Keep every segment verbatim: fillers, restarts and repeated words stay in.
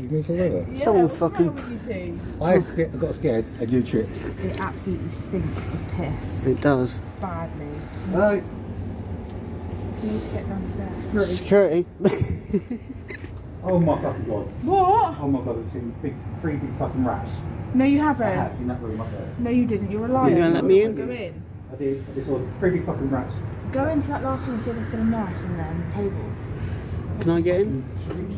You going for the weather? Yeah, someone fucking. I scared, got scared and you tripped. It absolutely stinks of piss. It does. Badly. Hello. You need to get downstairs. Security. Oh my fucking god. What? Oh my god, I've seen big, three big fucking rats. No, you haven't. I have, in that room up there. No, you didn't. You're a liar. You're gonna let me in? Go in. I did. I just saw three big fucking rats. Go into that last room and see if there's still a knife in there on the table. Can I get in?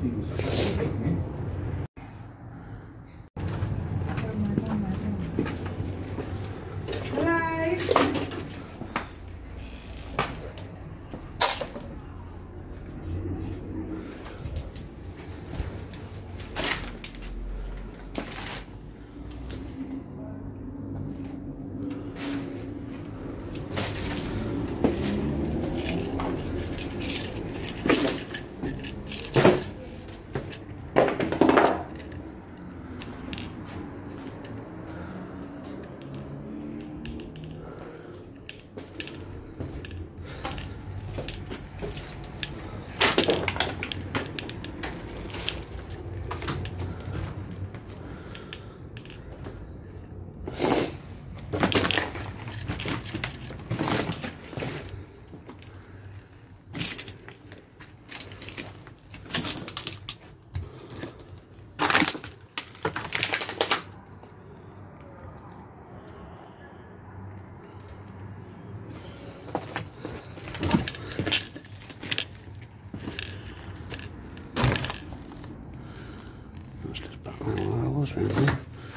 Was around there.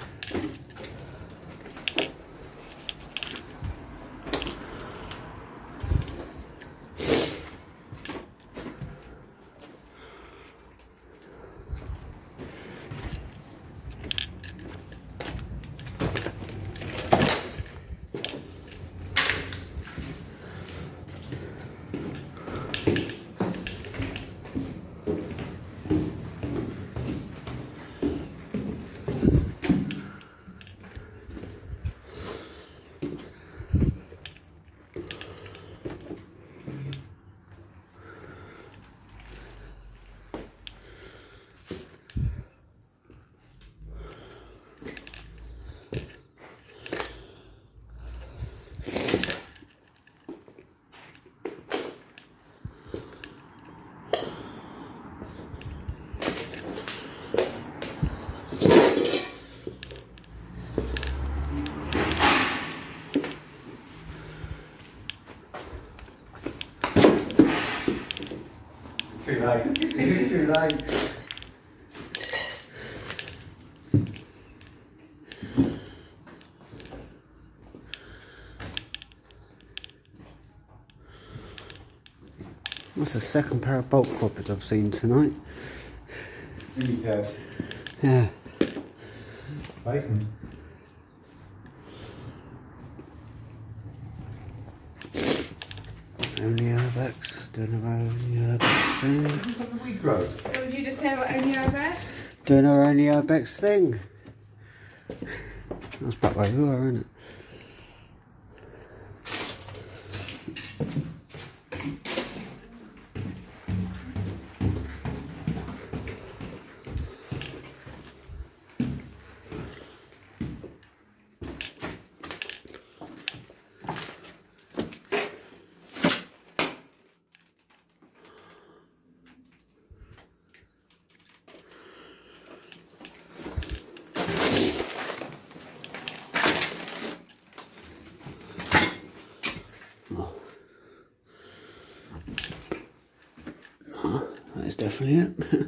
Too late. It's too late. That's the second pair of bolt croppers I've seen tonight. Really cares. Yeah. Bacon. Only Urbex, doing our only Urbex thing. What did we grow? What did you just say about only Urbex? Doing our only Urbex thing. That's about where you are, isn't it? That is definitely it.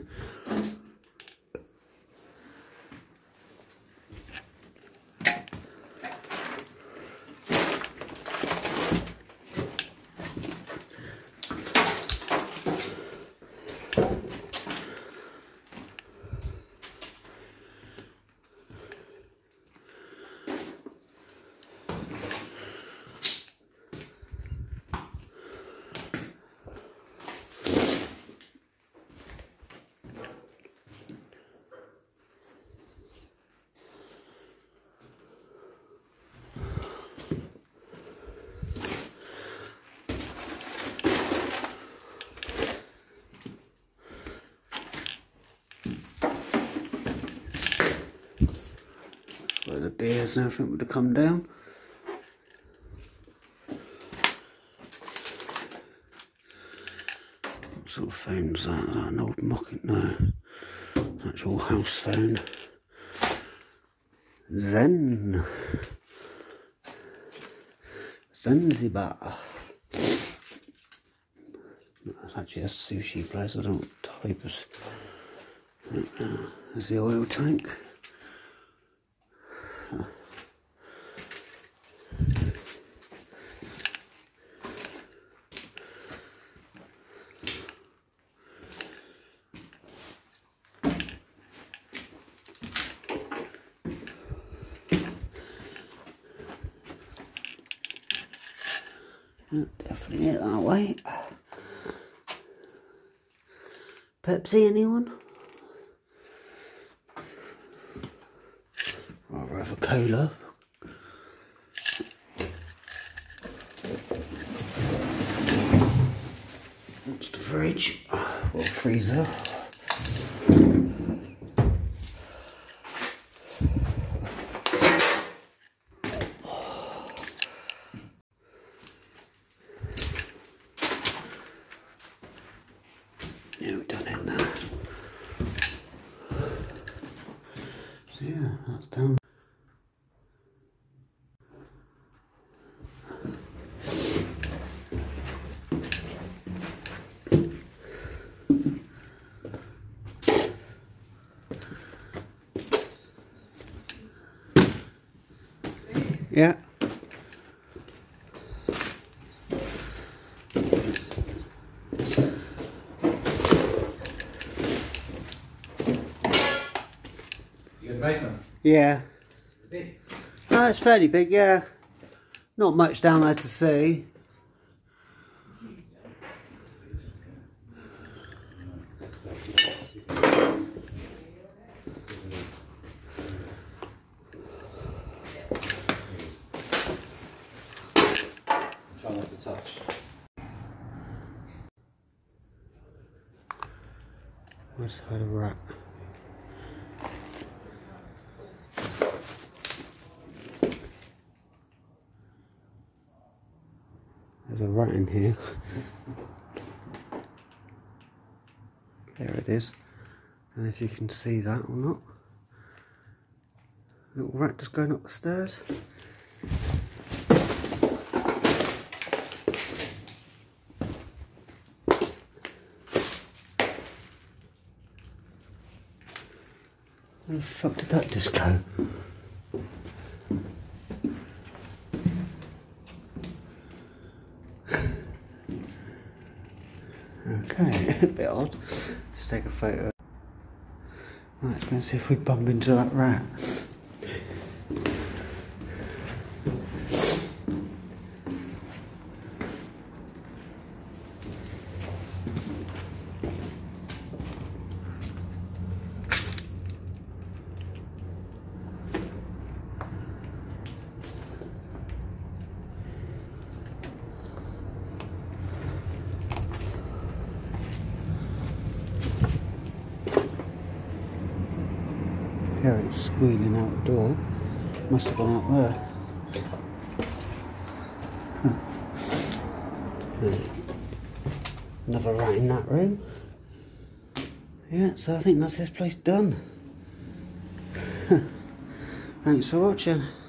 so the beers and everything would have come down. What sort of phone's that? Is that an old Mocking? No. Actual house phone. Zen. Zanzibar. That's actually a sushi place. I don't know what type of. Uh, there's the oil tank. Huh. Definitely it that way. Pepsi, anyone? Rather have a cola. What's the fridge? Well, freezer. Yeah, we've done it now. So yeah, that's done. Yeah. You got a basement? Yeah. Is it big? Oh, it's fairly big, yeah. Not much down there to see. Try not to touch. Where's the rat? There's a rat in here. There it is. I don't know if you can see that or not. Little rat just going up the stairs. Where the fuck did that just go? Okay, a bit odd. Let's take a photo. Right, let's see if we bump into that rat. Hear it squealing out the door. Must have gone out there. Another rat in that room. Yeah, so I think that's this place done. Thanks for watching.